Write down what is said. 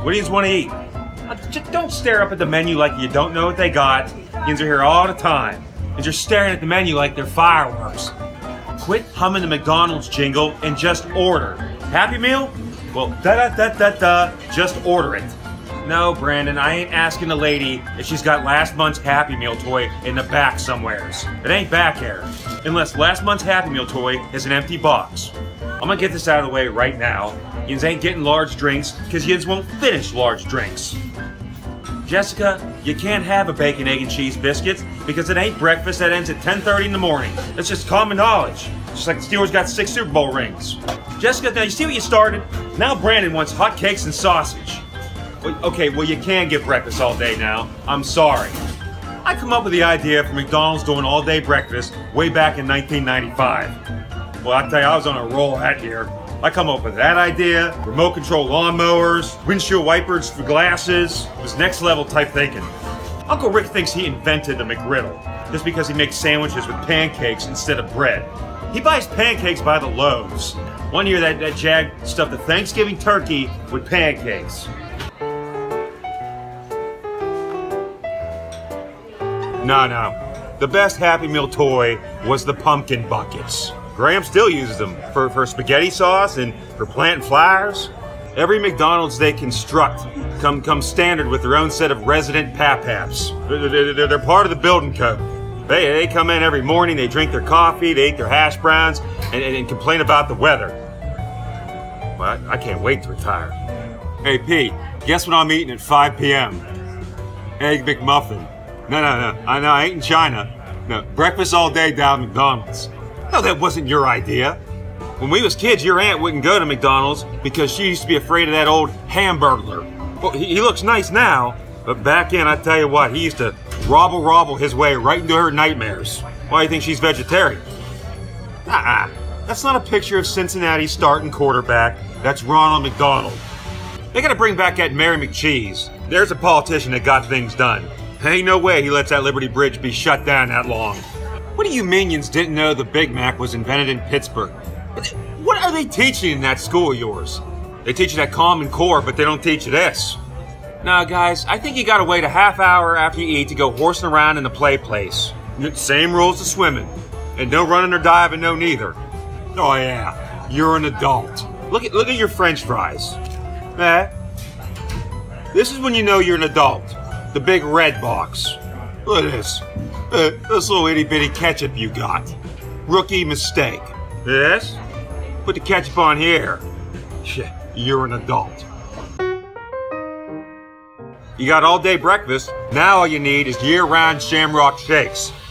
What do you want to eat? Just don't stare up at the menu like you don't know what they got. Yins are here all the time. And you're staring at the menu like they're fireworks. Quit humming the McDonald's jingle and just order. Happy Meal? Well, just order it. No, Brandon, I ain't asking the lady if she's got last month's Happy Meal toy in the back somewheres. It ain't back here. Unless last month's Happy Meal toy is an empty box. I'm gonna get this out of the way right now. Yins ain't getting large drinks because yins won't finish large drinks. Jessica, you can't have a bacon, egg, and cheese biscuit because it ain't breakfast that ends at 10:30 in the morning. That's just common knowledge. Just like the Steelers got 6 Super Bowl rings. Jessica, now you see what you started? Now Brandon wants hot cakes and sausage. Okay, well you can get breakfast all day now. I'm sorry. I come up with the idea for McDonald's doing all-day breakfast way back in 1995. Well, I tell you, I was on a roll that year. I come up with that idea, remote control lawnmowers, windshield wipers for glasses. It was next level type thinking. Uncle Rick thinks he invented the McGriddle just because he makes sandwiches with pancakes instead of bread. He buys pancakes by the loaves. One year that jag stuffed a Thanksgiving turkey with pancakes. No. The best Happy Meal toy was the pumpkin buckets. Graham still uses them for spaghetti sauce and for planting flowers. Every McDonald's they construct come standard with their own set of resident papaps. They're part of the building code. They come in every morning, they drink their coffee, they eat their hash browns, and complain about the weather. Well, I can't wait to retire. Hey, Pete, guess what I'm eating at 5 p.m.? Egg McMuffin. No, I ain't in China. No, breakfast all day down at McDonald's. No, that wasn't your idea. When we was kids, your aunt wouldn't go to McDonald's because she used to be afraid of that old Hamburglar. Well, he looks nice now, but back in, I tell you what, he used to robble his way right into her nightmares. Why do you think she's vegetarian? That's not a picture of Cincinnati's starting quarterback. That's Ronald McDonald. They gotta bring back that Mary McCheese. There's a politician that got things done. Ain't no way he lets that Liberty Bridge be shut down that long. What do you minions didn't know the Big Mac was invented in Pittsburgh? What are they teaching in that school of yours? They teach you that Common Core, but they don't teach you this. Nah, guys, I think you gotta wait a half hour after you eat to go horsing around in the play place. Same rules as swimming. And no running or diving, no neither. Oh yeah, you're an adult. Look at your French fries. This is when you know you're an adult. The big red box. Look at this. This little itty-bitty ketchup you got. Rookie mistake. Yes? Put the ketchup on here. You're an adult. You got all-day breakfast. Now all you need is year-round Shamrock shakes.